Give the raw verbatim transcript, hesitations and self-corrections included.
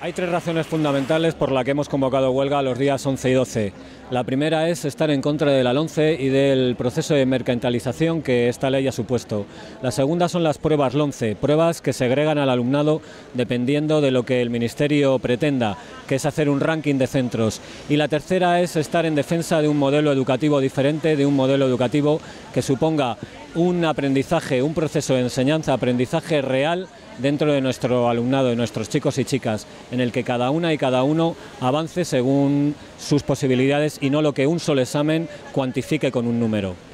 Hay tres razones fundamentales por las que hemos convocado huelga los días once y doce. La primera es estar en contra de la LOMCE y del proceso de mercantilización que esta ley ha supuesto. La segunda son las pruebas LOMCE, pruebas que segregan al alumnado dependiendo de lo que el Ministerio pretenda, que es hacer un ranking de centros. Y la tercera es estar en defensa de un modelo educativo diferente, de un modelo educativo que suponga un aprendizaje, un proceso de enseñanza-aprendizaje real dentro de nuestro alumnado, de nuestros chicos y chicas, en el que cada una y cada uno avance según sus posibilidades y no lo que un solo examen cuantifique con un número.